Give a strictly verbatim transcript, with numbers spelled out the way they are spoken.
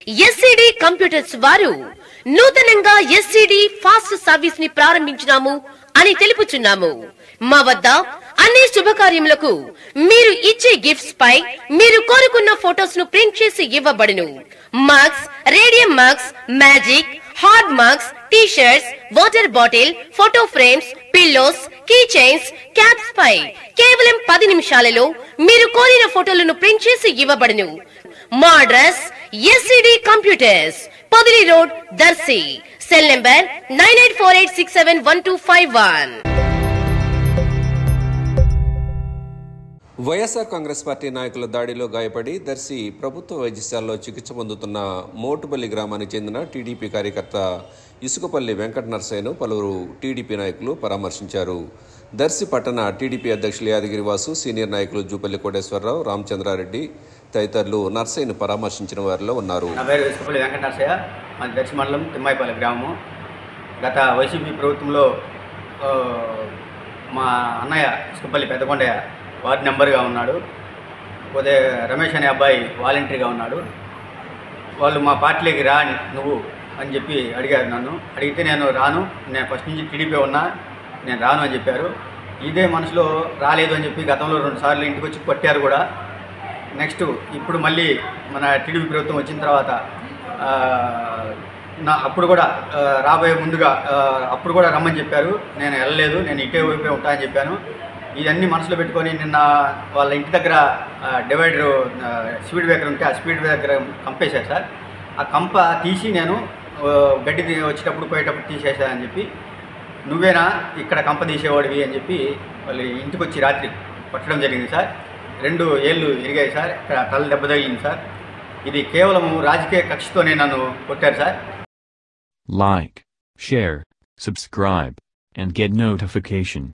SCD computers వారు నూతనంగా SCD fast service ని ప్రారంభించినాము అని తెలుపుచున్నాము. మా వద్ద అన్ని శుభకార్యములకు మీరు ఇచ్చే గిఫ్ట్స్ పై మీరు కోరుకున్న ఫోటోస్ ను ప్రింట్ చేసి ఇవ్వబడును. Mugs, radium mugs, magic, hard mugs, T shirts, water bottle, photo frames, pillows, key chains, caps పై కేవలం పది నిమిషాలలో మీరు కోరిన ఫోటోలను ప్రింట్ చేసి ఇవ్వబడును. మా address SCD computers, Podili road, Darsi. Cell number nine eight four eight six seven one two five one. YSR Congress party నాయకుల దాడిలో గాయపడి దర్శి ప్రభుత్వ వైద్యశాలలో చికిత్స పొందుతున్న మోటుపల్లి గ్రామానికి చెందిన టీడీపీ కార్యకర్త ఇసుకపల్లి వెంకట నరసయ్యను పలువురు టీడీపీ నాయకులు పరామర్శించారు. దర్శి పట్టణ టీడీపీ అధ్యక్షులు యాదగిరివాసు, సీనియర్ నాయకులు జూపల్లి కోటేశ్వరరావు, రామచంద్రారెడ్డి తదితరులు నరసయ్యను పరామర్శించిన వారిలో ఉన్నారు. నా పేరు ఇసుకపల్లి వెంకట నరసయ్య, మా దర్శి మండలం తిమ్మాయిపల్లి గ్రామము. గత వైసీపీ ప్రభుత్వంలో మా అన్నయ్య ఇసుకపల్లి పెద్దకొండయ్య వార్డు నెంబర్గా ఉన్నాడు. పోతే రమేష్ అనే అబ్బాయి వాలంటరీగా ఉన్నాడు. వాళ్ళు మా పార్టీలోకి రా నువ్వు అని చెప్పి అడిగారు నన్ను. అడిగితే నేను రాను, నేను ఫస్ట్ నుంచి టీడీపీ ఉన్నా, నేను రాను అని చెప్పారు. ఇదే మనసులో రాలేదు అని చెప్పి గతంలో రెండు సార్లు ఇంటికి వచ్చి కొట్టారు కూడా. నెక్స్ట్ ఇప్పుడు మళ్ళీ మన టీడీపీ ప్రభుత్వం వచ్చిన తర్వాత నా అప్పుడు కూడా రాబోయే ముందుగా అప్పుడు కూడా రమ్మని చెప్పారు. నేను వెళ్ళలేదు, నేను ఇటే వైపే ఉంటా అని చెప్పాను. ఇవన్నీ మనసులో పెట్టుకొని నిన్న వాళ్ళ ఇంటి దగ్గర డివైడర్ స్పీడ్ బ్రేకర్ ఉంటే ఆ స్పీడ్ బ్రేకర్ కంపేశారు సార్. ఆ కంప తీసి నేను గడ్డి వచ్చేటప్పుడు పోయేటప్పుడు తీసేసానని చెప్పి, నువ్వేనా ఇక్కడ కంప తీసేవాడివి అని చెప్పి వాళ్ళు ఇంటికి వచ్చి రాత్రి కొట్టడం జరిగింది సార్. రెండు ఏళ్ళు ఇరిగాయి సార్, ఇక్కడ తల దెబ్బ తగిలింది సార్. ఇది కేవలం రాజకీయ కక్షతోనే నన్ను కొట్టారు sir. Like, share, subscribe, and get notification.